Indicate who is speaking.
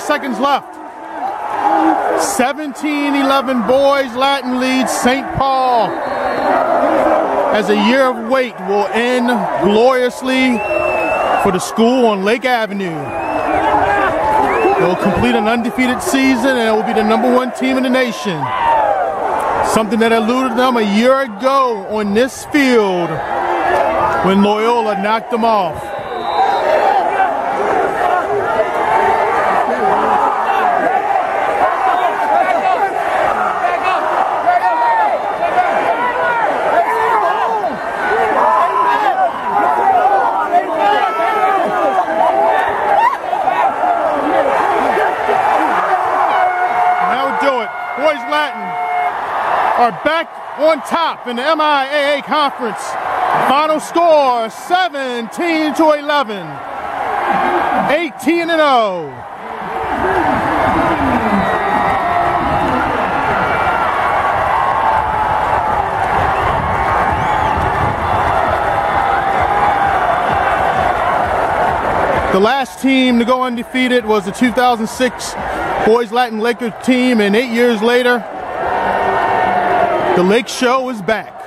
Speaker 1: seconds left. 17-11 boys Latin leads St. Paul, as a year of wait will end gloriously for the school on Lake Avenue. They will complete an undefeated season and it will be the #1 team in the nation. Something that eluded them a year ago on this field when Loyola knocked them off. Boys Latin are back on top in the MIAA conference. Final score 17-11, 18-0. The last team to go undefeated was the 2006 Boys Latin Lakers team, and 8 years later, the Lake Show is back.